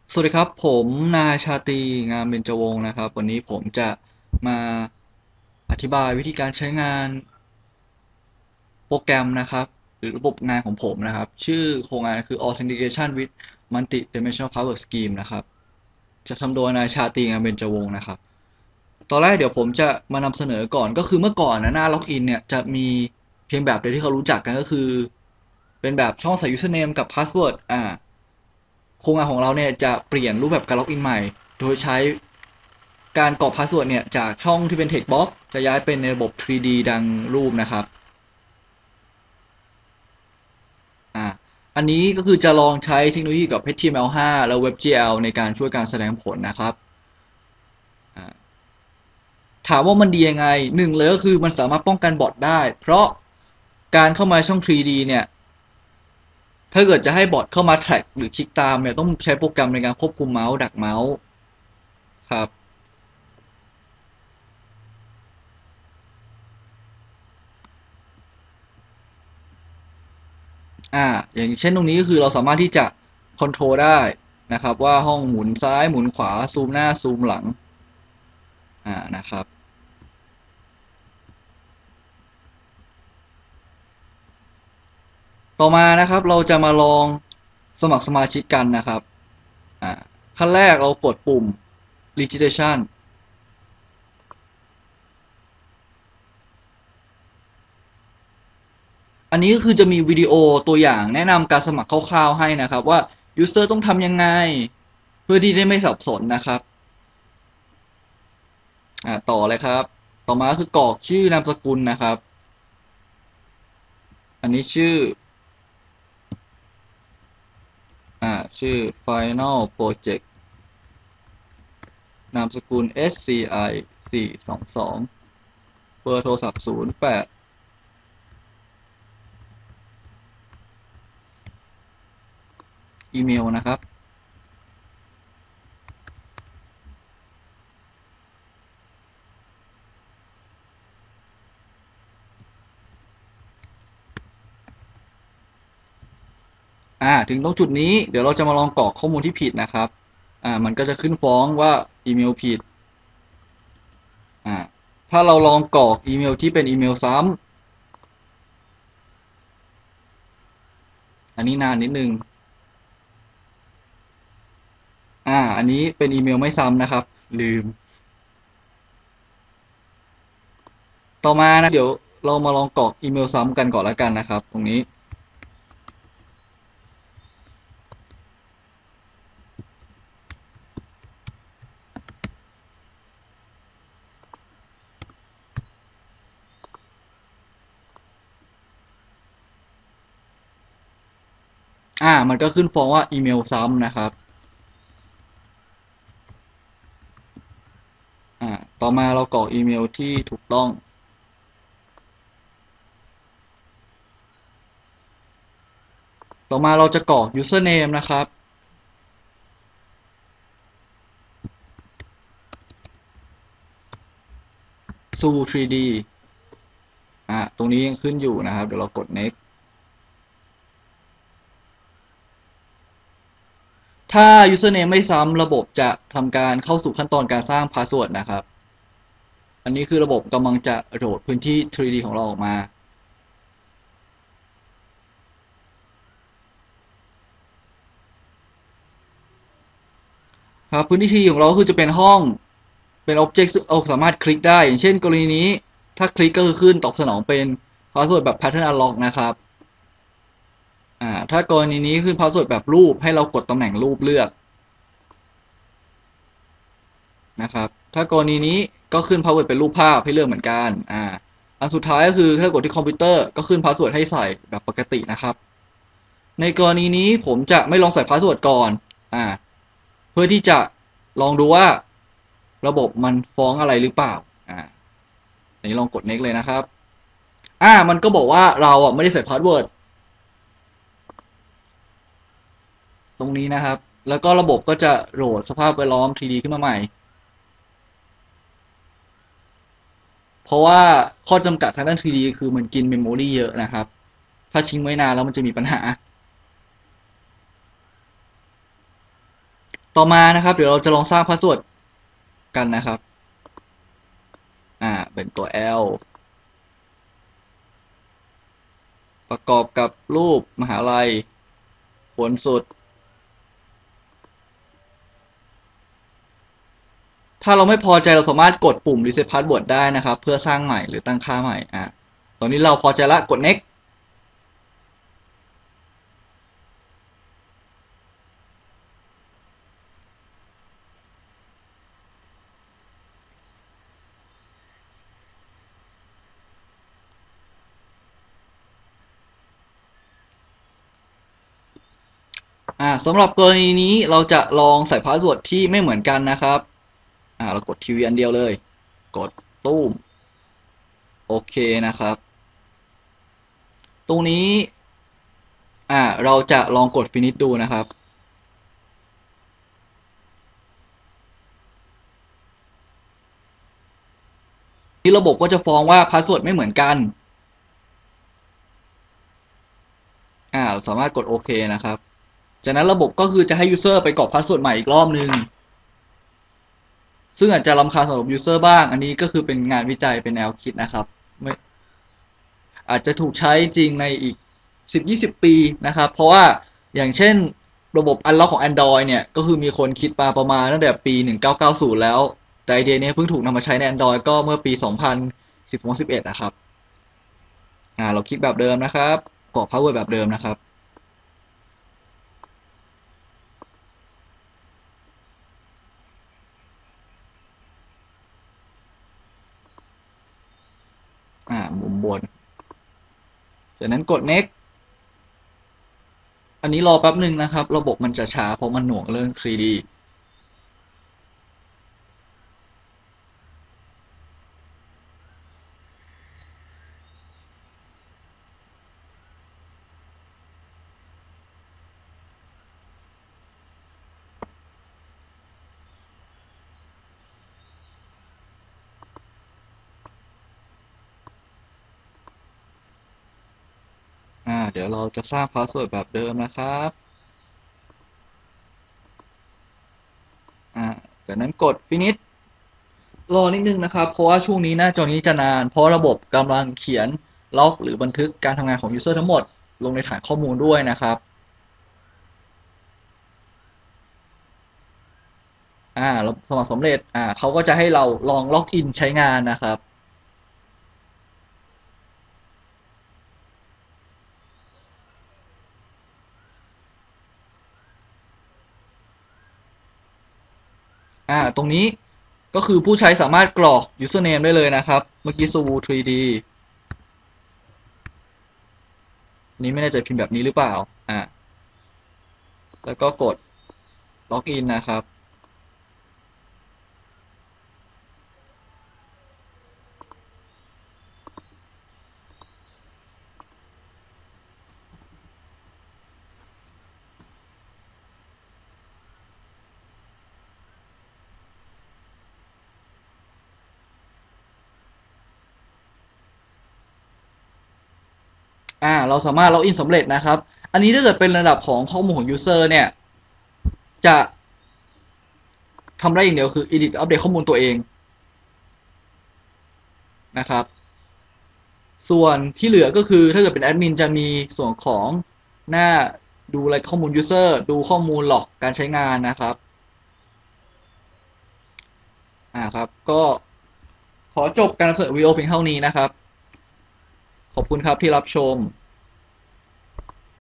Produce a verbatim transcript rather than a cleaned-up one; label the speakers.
Speaker 1: สวัสดีครับผมนายชาตรีงามเบญจวงศ์นะครับวันนี้ผมจะมาอธิบายวิธีการใช้งานโปรแกรมนะครับหรือระบบงานของผมนะครับชื่อโครงงานคือ Authentication with Multi-Dimensional Password Scheme นะครับจะทำโดยนายชาตรีงามเบญจวงศ์นะครับตอนแรกเดี๋ยวผมจะมานำเสนอก่อนก็คือเมื่อก่อนนะหน้าล็อกอินเนี่ยจะมีเพียงแบบเดียวที่เขารู้จักกันก็คือเป็นแบบช่องใส่ username กับ password อ่า โครงงานของเราเนี่ยจะเปลี่ยนรูปแบบการล็อกอินใหม่โดยใช้การกรอกพาสเวิร์ดเนี่ยจากช่องที่เป็น text box จะย้ายเป็นในระบบ ทรี ดี ดังรูปนะครับอ่าอันนี้ก็คือจะลองใช้เทคโนโลยีกับ เอช ที เอ็ม แอล ห้า แล้ว WebGL ในการช่วยการแสดงผลนะครับอ่าถามว่ามันดียังไงหนึ่งเลยก็คือมันสามารถป้องกันบอทได้เพราะการเข้ามาช่อง ทรี ดี เนี่ยถ้าเกิดจะให้บอทเข้ามาแทร็กหรือคลิกตามเนี่ยต้องใช้โปรแกรมในการควบคุมเมาส์ดักเมาส์ครับ อ่าอย่างเช่นตรงนี้ก็คือเราสามารถที่จะคอนโทรลได้นะครับว่าห้องหมุนซ้ายหมุนขวาซูมหน้าซูมหลังอ่านะครับต่อมานะครับเราจะมาลองสมัครสมาชิกกันนะครับอ่าขั้นแรกเรากดปุ่ม registration อันนี้ก็คือจะมีวิดีโอตัวอย่างแนะนำการสมัครคร่าวๆให้นะครับว่า user ต้องทำยังไงเพื่อที่ได้ไม่สับสนนะครับอ่าต่อเลยครับต่อมาคือกรอกชื่อนามสกุลนะครับอันนี้ชื่อ อ่าชื่อ Final Project นามสกุล เอส ซี ไอ สี่ สอง สองเบอร์โทรศัพท์ศูนย์ แปดอีเมลนะครับอ่าถึงตรงจุดนี้เดี๋ยวเราจะมาลองกรอกข้อมูลที่ผิดนะครับอ่ามันก็จะขึ้นฟ้องว่าอีเมลผิดอ่าถ้าเราลองกรอกอีเมลที่เป็นอีเมลซ้ำอันนี้นานนิดนึงอ่าอันนี้เป็นอีเมลไม่ซ้ำนะครับลืมต่อมานะเดี๋ยวเรามาลองกรอกอีเมลซ้ำกันก่อนแล้วกันนะครับตรงนี้ อ่ามันก็ขึ้นฟ้องว่าอีเมลซ้ำนะครับอ่าต่อมาเรากรอกอีเมลที่ถูกต้องต่อมาเราจะกรอก username นะครับ ซู ทรี ดี อ่าตรงนี้ยังขึ้นอยู่นะครับเดี๋ยวเรากด next ถ้า username ไม่ซ้ำระบบจะทำการเข้าสู่ขั้นตอนการสร้างพาสเวิร์ดนะครับอันนี้คือระบบกำลังจะโหลดพื้นที่ ทรี ดี ของเราออกมาครับพื้นที่ ทรี ดี ของเราก็คือจะเป็นห้องเป็น object ซึ่งเราสามารถคลิกได้อย่างเช่นกรณีนี้ถ้าคลิกก็คือขึ้นตอบสนองเป็นพาสเวิร์ดแบบ pattern unlock นะครับ อ่าถ้ากรณีนี้ขึ้นพาสเวิร์ดแบบรูปให้เรากดตำแหน่งรูปเลือกนะครับถ้ากรณีนี้ก็ขึ้นพาสเวิร์ดเป็นรูปภาพให้เลือกเหมือนกันอ่าอันสุดท้ายก็คือถ้ากดที่คอมพิวเตอร์ก็ขึ้นพาสเวิร์ดให้ใส่แบบปกตินะครับในกรณีนี้ผมจะไม่ลองใส่พาสเวิร์ดก่อนอ่าเพื่อที่จะลองดูว่าระบบมันฟ้องอะไรหรือเปล่าอ่าอันนี้ลองกด next เลยนะครับอ่ามันก็บอกว่าเราอ่ะไม่ได้ใส่พาสเวิร์ดตรงนี้นะครับแล้วก็ระบบก็จะโหลดสภาพแวดล้อม ทรี ดี ขึ้นมาใหม่ เพราะว่าข้อจำกัดทางด้าน ทรี ดี คือมันกินเมมโมรีเยอะนะครับ ถ้าทิ้งไว้นานแล้วมันจะมีปัญหาต่อมานะครับเดี๋ยวเราจะลองสร้างพาสเวิร์ดกันนะครับอ่าเป็นตัว L ประกอบกับรูปมหาลัยบนสุดถ้าเราไม่พอใจเราสามารถกดปุ่ม reset password ได้นะครับเพื่อสร้างใหม่หรือตั้งค่าใหม่อ่าตอนนี้เราพอใจละกด next อ่าสำหรับกรณีนี้เราจะลองใส่พาสเวิร์ดที่ไม่เหมือนกันนะครับอ่าเรากดทีวีอันเดียวเลยกดตู้มโอเคนะครับตรงนี้อ่าเราจะลองกด finish ดูนะครับที่ระบบก็จะฟ้องว่าพาสเวิร์ดไม่เหมือนกันอ่าสามารถกดโอเคนะครับจากนั้นระบบก็คือจะให้ user ไปกรอกพาสเวิร์ดใหม่อีกรอบนึงซึ่งอาจจะรำคาญสำหรับ user บ้างอันนี้ก็คือเป็นงานวิจัยเป็นแนวคิดนะครับไม่อาจจะถูกใช้จริงในอีกสิบยี่สิบปีนะครับเพราะว่าอย่างเช่นระบบ Unlock ของ Android เนี่ยก็คือมีคนคิดมาประมาณตั้งแต่ปีหนึ่งพันเก้าร้อยเก้าสิบแล้วแต่ไอเดียนี้เพิ่งถูกนำมาใช้ใน Android ก็เมื่อปีสองพันสิบ สิบเอ็ดนะครับอ่าเราคลิกแบบเดิมนะครับกรอก password แบบเดิมนะครับอ่ามุมบนจากนั้นกด next อันนี้รอแป๊บหนึ่งนะครับระบบมันจะช้าเพราะมันหน่วงเรื่อง ทรี ดี อ่าเดี๋ยวเราจะสร้างพาสเวิร์ดแบบเดิมนะครับอ่าจากนั้นกด finish รอนิดนึงนะครับเพราะว่าช่วงนี้หน้าจอนี้จะนานเพราะระบบกำลังเขียนล็อกหรือบันทึกการทำงานของ user ทั้งหมดลงในฐานข้อมูลด้วยนะครับอ่าสมัครสำเร็จอ่าเขาก็จะให้เราลองล็อกอินใช้งานนะครับอ่าตรงนี้ก็คือผู้ใช้สามารถกรอก username ได้เลยนะครับเมื่อกี้ ซูวู ทรี ดี นี้ไม่แน่ใจพิมพ์แบบนี้หรือเปล่าอ่าแล้วก็กดล็อกอินนะครับ อ่าเราสามารถล็อกอินสำเร็จนะครับอันนี้ถ้าเกิดเป็นระดับของข้อมูลของ user เนี่ยจะทำได้อย่างเดียวคือ edit อัปเดตข้อมูลตัวเองนะครับส่วนที่เหลือก็คือถ้าเกิดเป็นแอดมินจะมีส่วนของหน้าดูรายข้อมูล user ดูข้อมูลหลอกการใช้งานนะครับอ่าครับก็ขอจบการนำเสนอวิดีโอเพียงเท่านี้นะครับขอบคุณครับที่รับชม